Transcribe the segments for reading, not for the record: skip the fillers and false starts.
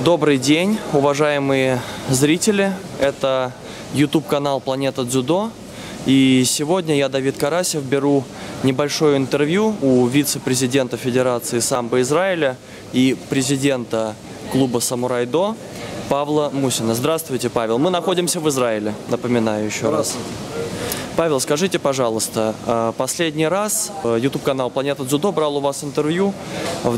Добрый день, уважаемые зрители. Это YouTube-канал «Планета Дзюдо». И сегодня я, Давид Карасев, беру небольшое интервью у вице-президента Федерации самбо Израиля и президента клуба «Самурай-до» Павла Мусина. Здравствуйте, Павел. Мы находимся в Израиле, напоминаю еще раз. Павел, скажите, пожалуйста, последний раз YouTube-канал «Планета Дзюдо» брал у вас интервью в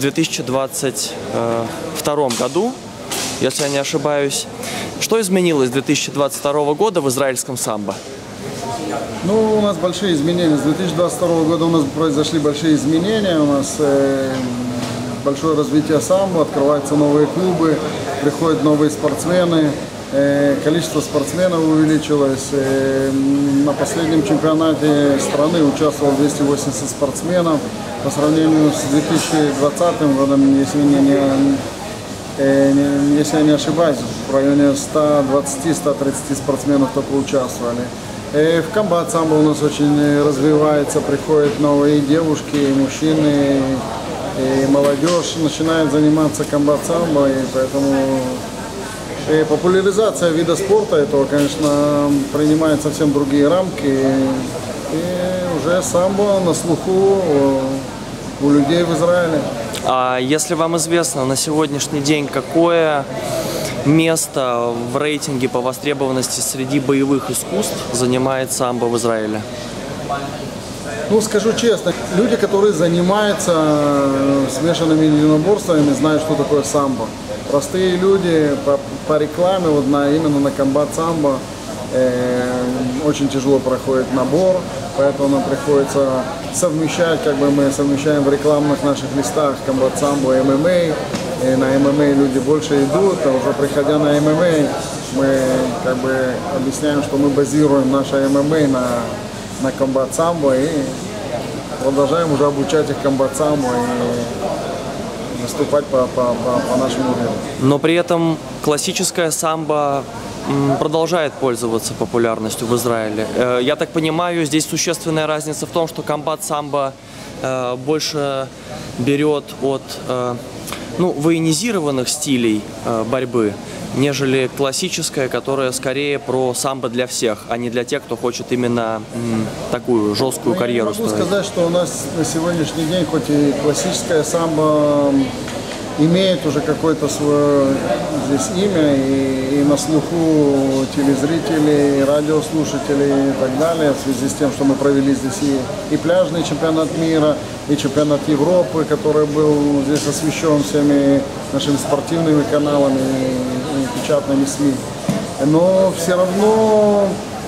2022 году, если я не ошибаюсь. Что изменилось с 2022 года в израильском самбо? Ну, у нас большие изменения. С 2022 года у нас произошли большие изменения. У нас большое развитие самбо, открываются новые клубы, приходят новые спортсмены. Количество спортсменов увеличилось. На последнем чемпионате страны участвовало 280 спортсменов. По сравнению с 2020 годом, если я не ошибаюсь, в районе 120-130 спортсменов только участвовали. В комбат самбо у нас очень развивается, приходят новые девушки, и мужчины, и молодежь начинает заниматься комбат самбо, и поэтому популяризация вида спорта этого, конечно, принимает совсем другие рамки, и уже самбо на слуху у людей в Израиле. А если вам известно, на сегодняшний день какое место в рейтинге по востребованности среди боевых искусств занимает самбо в Израиле? Ну, скажу честно, люди, которые занимаются смешанными единоборствами, знают, что такое самбо. Простые люди по рекламе, вот именно на комбат самбо, очень тяжело проходит набор, поэтому нам приходится совмещать, как бы мы совмещаем в рекламных наших листах комбат самбо и ММА. И на ММА люди больше идут, а уже приходя на ММА, мы как бы объясняем, что мы базируем наше ММА на комбат самбо и продолжаем уже обучать их комбат самбо и выступать по нашему уровню. Но при этом классическая самбо продолжает пользоваться популярностью в Израиле. Я так понимаю, здесь существенная разница в том, что комбат самбо больше берет от военизированных стилей борьбы, нежели классическая, которая скорее про самбо для всех, а не для тех, кто хочет именно такую жесткую карьеру строить. Я могу сказать, что у нас на сегодняшний день, хоть и классическая самбо имеет уже какое-то свое здесь имя и на слуху телезрителей, радиослушателей и так далее, в связи с тем, что мы провели здесь и пляжный чемпионат мира, и чемпионат Европы, который был здесь освещен всеми нашими спортивными каналами и печатными СМИ. Но все равно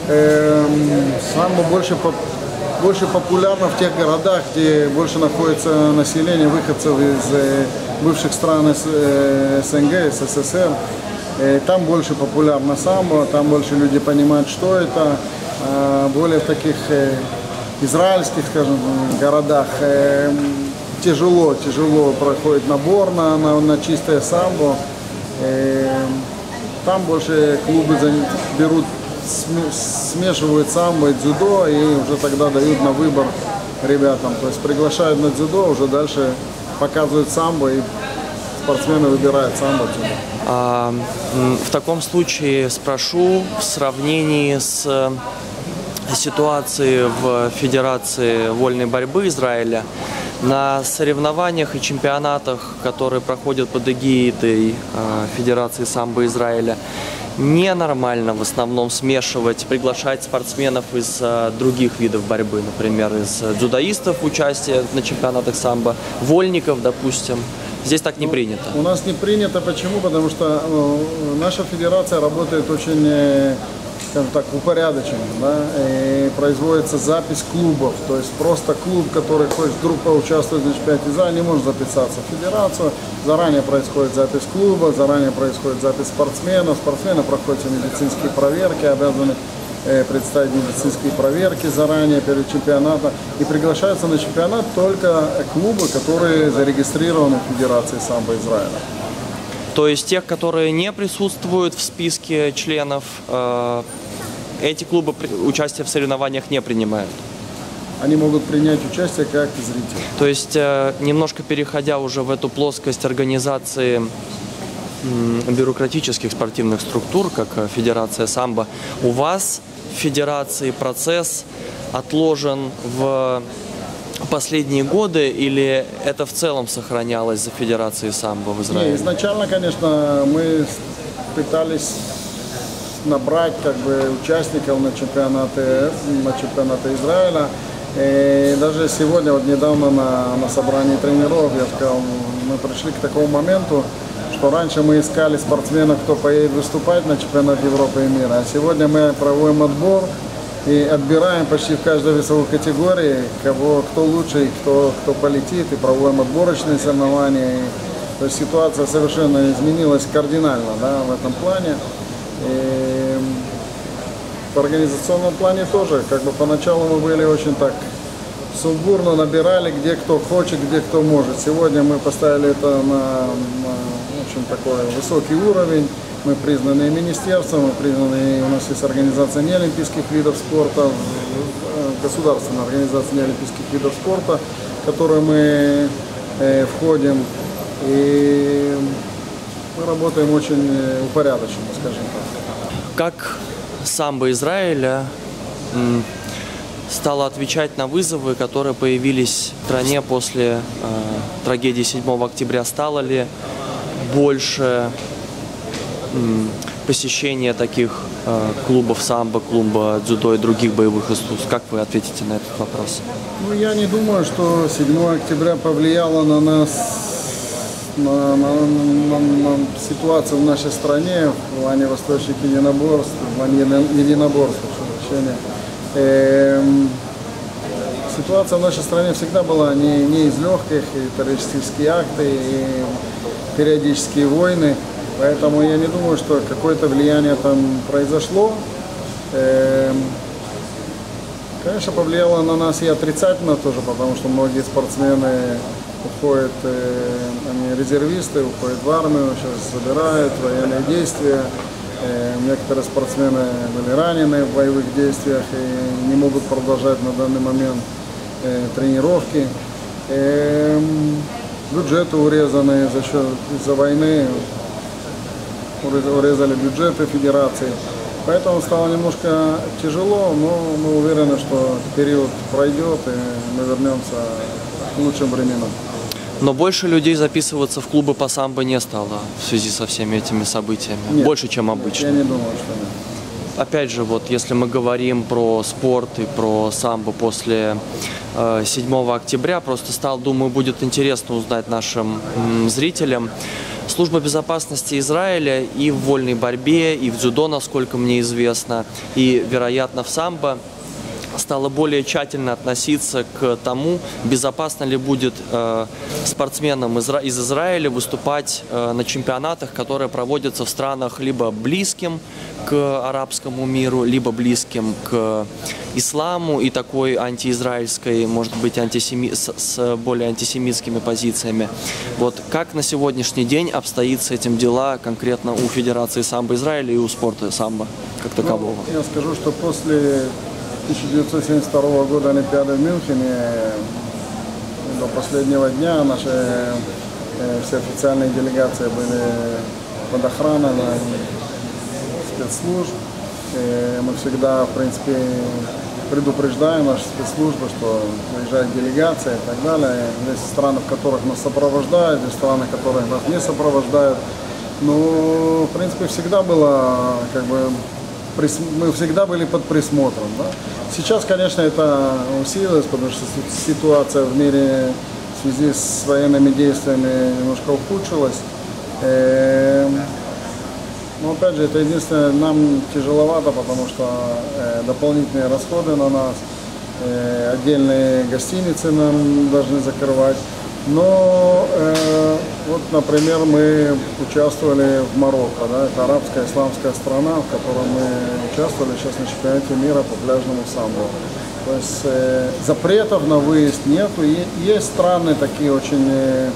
самбо больше популярно в тех городах, где больше находится население выходцев из бывших стран СНГ, СССР. Там больше популярно самбо, там больше люди понимают, что это. Более в таких израильских, скажем, городах тяжело проходит набор на чистое самбо. Там больше клубы берут, смешивают самбо и дзюдо и уже тогда дают на выбор ребятам. То есть приглашают на дзюдо, уже дальше показывают самбо и спортсмены выбирают самбо, дзюдо. В таком случае спрошу в сравнении с ситуацией в Федерации вольной борьбы Израиля, на соревнованиях и чемпионатах, которые проходят под эгидой Федерации самбо Израиля, ненормально в основном приглашать спортсменов из других видов борьбы, например, из дзюдоистов участие на чемпионатах самбо, вольников, допустим. Здесь так не принято. У нас не принято. Почему? Потому что наша федерация работает очень, скажем так, упорядоченно, да? И производится запись клубов. То есть просто клуб, который хочет вдруг поучаствовать на чемпионате Израиля, не может записаться в федерацию. Заранее происходит запись клуба, заранее происходит запись спортсменов. Спортсмены проходят медицинские проверки, обязаны представить медицинские проверки заранее перед чемпионатом. И приглашаются на чемпионат только клубы, которые зарегистрированы в Федерации самбо Израиля. То есть тех, которые не присутствуют в списке членов, эти клубы участие в соревнованиях не принимают? Они могут принять участие как зрители. То есть, немножко переходя уже в эту плоскость организации бюрократических спортивных структур, как Федерация самбо, у вас в Федерации процесс отложен в последние годы или это в целом сохранялось за Федерацией самбо в Израиле? Не, изначально, конечно, мы пытались набрать участников на чемпионаты Израиля. И даже сегодня, вот недавно на собрании тренеров, я сказал, мы пришли к такому моменту, что раньше мы искали спортсменов, кто поедет выступать на чемпионат Европы и мира, а сегодня мы проводим отбор и отбираем почти в каждой весовой категории, кто лучше, кто полетит, и проводим отборочные соревнования. То есть ситуация совершенно изменилась кардинально, да, в этом плане. И в организационном плане тоже, поначалу мы были очень так сумбурно, набирали, где кто хочет, где кто может. Сегодня мы поставили это на очень такой высокий уровень. Мы признаны министерством, мы признаны, у нас есть организация неолимпийских видов спорта, государственная организация неолимпийских видов спорта, в которую мы входим. И мы работаем очень упорядоченно, скажем так. Как самбо Израиля стало отвечать на вызовы, которые появились в стране после трагедии 7 октября? Стало ли больше посещения таких клубов самбо, клуба дзюдо и других боевых искусств? Как вы ответите на этот вопрос? Ну, я не думаю, что 7 октября повлияло на нас, на ситуацию в нашей стране в плане восточных единоборств, Ситуация в нашей стране всегда была не из легких, и террористические акты, и периодические войны. Поэтому я не думаю, что какое-то влияние там произошло. Конечно, повлияло на нас и отрицательно тоже, потому что многие спортсмены уходят, они резервисты, уходят в армию, сейчас забирают военные действия. Некоторые спортсмены были ранены в боевых действиях и не могут продолжать на данный момент тренировки. Бюджеты урезаны из-за войны, урезали бюджеты федерации. Поэтому стало немножко тяжело, но мы уверены, что период пройдет и мы вернемся к лучшим временам. Но больше людей записываться в клубы по самбо не стало в связи со всеми этими событиями? Нет, больше, чем обычно? Я не думаю, что нет. Опять же, вот если мы говорим про спорт и про самбо после 7 октября, просто думаю, будет интересно узнать нашим зрителям. Служба безопасности Израиля и в вольной борьбе, и в дзюдо, насколько мне известно, и, вероятно, в самбо стала более тщательно относиться к тому, безопасно ли будет спортсменам из Израиля выступать на чемпионатах, которые проводятся в странах либо близким к арабскому миру, либо близким к исламу и такой антиизраильской, может быть, с более антисемитскими позициями. Вот как на сегодняшний день обстоит с этим дела конкретно у Федерации самбо Израиля и у спорта самбо как такового? Я скажу, что после 1972 года Олимпиады в Мюнхене до последнего дня наши все официальные делегации были под охраной спецслужб. И мы всегда, в принципе, предупреждаем наши спецслужбы, что приезжает делегация и так далее. Есть страны, в которых нас сопровождают, есть страны, в которых нас не сопровождают. Но, в принципе, всегда было мы всегда были под присмотром. Да? Сейчас, конечно, это усилилось, потому что ситуация в мире в связи с военными действиями немножко ухудшилась. Но, опять же, это единственное, нам тяжеловато, потому что дополнительные расходы на нас, отдельные гостиницы нам должны закрывать. Но вот, например, мы участвовали в Марокко, да, это арабская исламская страна, в которой мы участвовали сейчас на чемпионате мира по пляжному самбо. То есть запретов на выезд нету. И есть страны такие очень,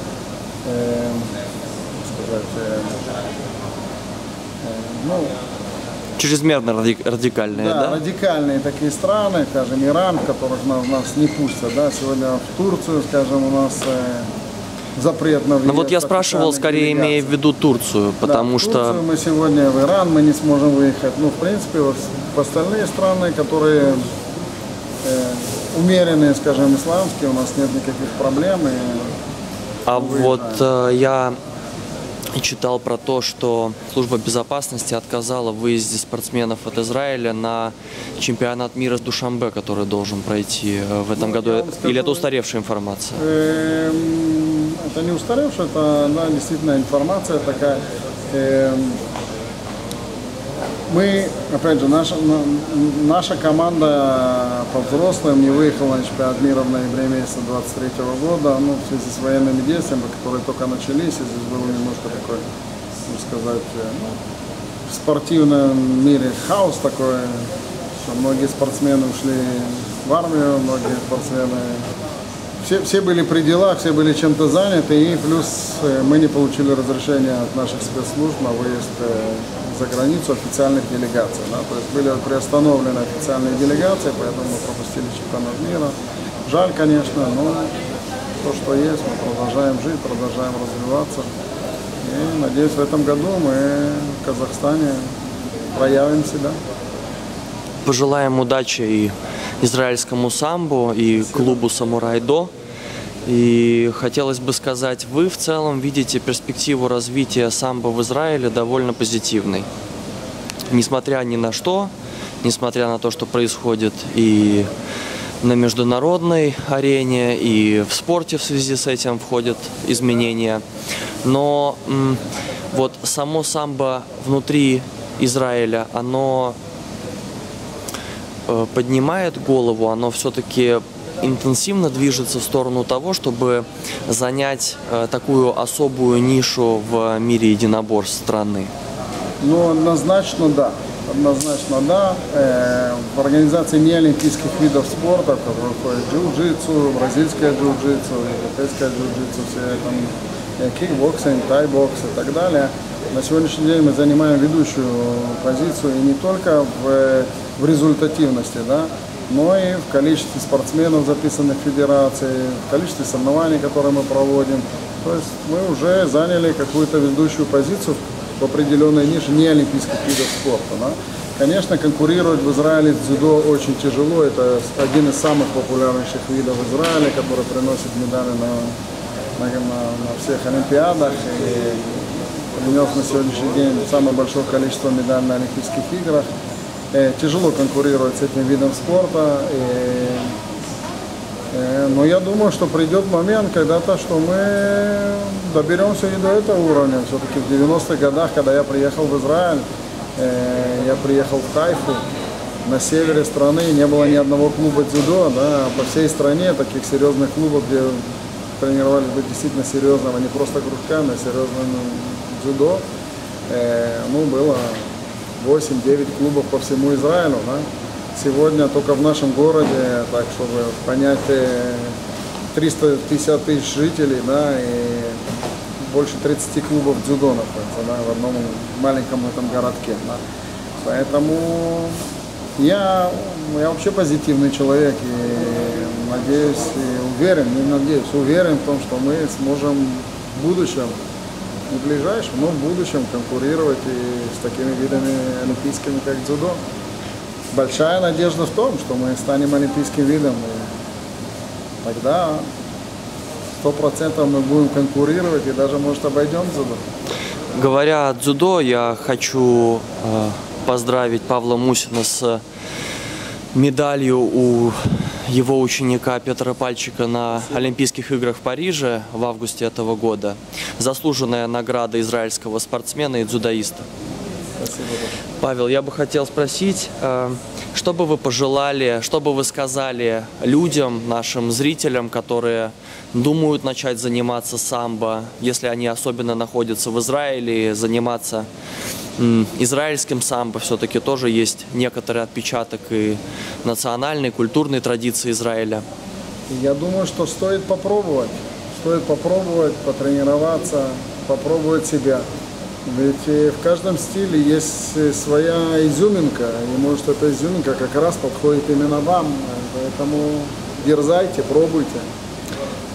чрезмерно радикальные, да? Радикальные такие страны, скажем, Иран, в которых нас не пустят. Да? Сегодня в Турцию, скажем, у нас запрет на въезд. Ну вот я спрашивал, скорее имея в виду Турцию, потому что... Турцию мы сегодня, в Иран мы не сможем выехать. Ну, в принципе, в остальные страны, которые умеренные, скажем, исламские, у нас нет никаких проблем. Вот я читал про то, что служба безопасности отказала в выезде спортсменов от Израиля на чемпионат мира с Душанбе, который должен пройти в этом году. Или это устаревшая информация? Это не устаревшая, это действительно информация такая. Мы, опять же, наша команда по взрослым не выехала на чемпионат мира в ноябре месяца 23 года, ну, в связи с военными действиями, которые только начались, и здесь было немножко такой, можно сказать, в спортивном мире хаос такой, что многие спортсмены ушли в армию, многие спортсмены, все были при делах, все были чем-то заняты, и плюс мы не получили разрешения от наших спецслужб на выезд за границу официальных делегаций. Да? То есть были приостановлены официальные делегации, поэтому мы пропустили чемпионат мира. Жаль, конечно, но то, что есть, мы продолжаем жить, продолжаем развиваться. И надеюсь, в этом году мы в Казахстане проявим себя. Пожелаем удачи и израильскому самбо, и клубу «Самурай-до». И хотелось бы сказать, вы в целом видите перспективу развития самбо в Израиле довольно позитивной. Несмотря ни на что, несмотря на то, что происходит и на международной арене, и в спорте в связи с этим входят изменения. Но вот само самбо внутри Израиля, оно поднимает голову, оно все-таки интенсивно движется в сторону того, чтобы занять такую особую нишу в мире единоборств страны? Ну, однозначно да. Однозначно да. В организации неолимпийских видов спорта, в которые входят джиу-джитсу, бразильское джиу-джитсу, европейское джиу-джитсу, все там кикбоксинг, тайбокс и так далее. На сегодняшний день мы занимаем ведущую позицию и не только в результативности, да, но и в количестве спортсменов, записанных в федерации, в количестве соревнований, которые мы проводим. То есть мы уже заняли какую-то ведущую позицию в определенной нише неолимпийских видов спорта. Да. Конечно, конкурировать в Израиле с дзюдо очень тяжело. Это один из самых популярных видов в Израиле, который приносит медали на всех олимпиадах. И принес на сегодняшний день самое большое количество медалей на Олимпийских играх. Тяжело конкурировать с этим видом спорта, но я думаю, что придет момент когда-то, что мы доберемся и до этого уровня. Все-таки в 90-х годах, когда я приехал в Израиль, я приехал в Хайфу, на севере страны не было ни одного клуба дзюдо, да, по всей стране таких серьезных клубов, где тренировались бы действительно серьезно, а не просто кружками, а серьезным дзюдо, ну, было 8-9 клубов по всему Израилю. Да? Сегодня только в нашем городе, так чтобы понять, 350 тысяч жителей, да, и больше 30 клубов дзюдо находится, да, в одном маленьком этом городке. Да. Поэтому я вообще позитивный человек и надеюсь, и уверен, не надеюсь, уверен в том, что мы сможем в будущем, не в ближайшем, но в будущем конкурировать и с такими видами олимпийскими, как дзюдо. Большая надежда в том, что мы станем олимпийским видом, и тогда 100% мы будем конкурировать и даже, может, обойдем дзюдо. Говоря о дзюдо, я хочу поздравить Павла Мусина с медалью у его ученика Петра Пальчика на Олимпийских играх в Париже в августе этого года. Заслуженная награда израильского спортсмена и дзюдоиста. Спасибо. Павел, я бы хотел спросить, что бы вы пожелали, что бы вы сказали людям, нашим зрителям, которые думают начать заниматься самбо, если они особенно находятся в Израиле, заниматься израильским самбо, все-таки тоже есть некоторый отпечаток и национальной, культурной традиции Израиля. Я думаю, что стоит попробовать, потренироваться, попробовать себя. Ведь в каждом стиле есть своя изюминка, и может эта изюминка как раз подходит именно вам, поэтому дерзайте, пробуйте.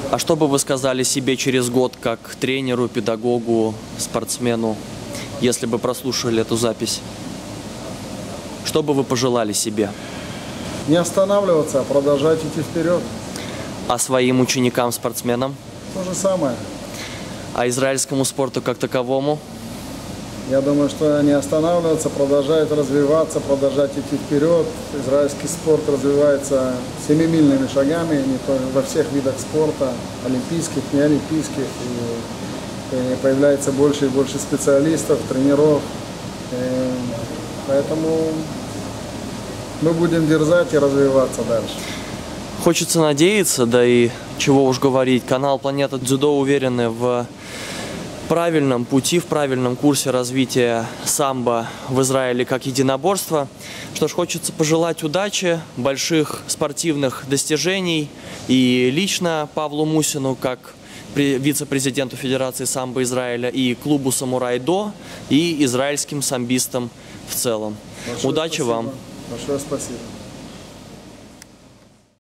А что бы вы сказали себе через год как тренеру, педагогу, спортсмену, если бы прослушали эту запись? Что бы вы пожелали себе? Не останавливаться, а продолжать идти вперед. А своим ученикам, спортсменам? То же самое. А израильскому спорту как таковому? Я думаю, что не останавливаться, продолжать развиваться, продолжать идти вперед. Израильский спорт развивается семимильными шагами, не только во всех видах спорта, олимпийских, неолимпийских. И появляется больше и больше специалистов, тренеров. Поэтому мы будем дерзать и развиваться дальше. Хочется надеяться, да и чего уж говорить, канал «Планета Дзюдо» уверены в правильном пути, в правильном курсе развития самбо в Израиле как единоборства. Что ж, хочется пожелать удачи, больших спортивных достижений и лично Павлу Мусину, как вице-президенту Федерации самбо Израиля, и клубу «Самурай-до», и израильским самбистам в целом. Удачи вам! Большое спасибо.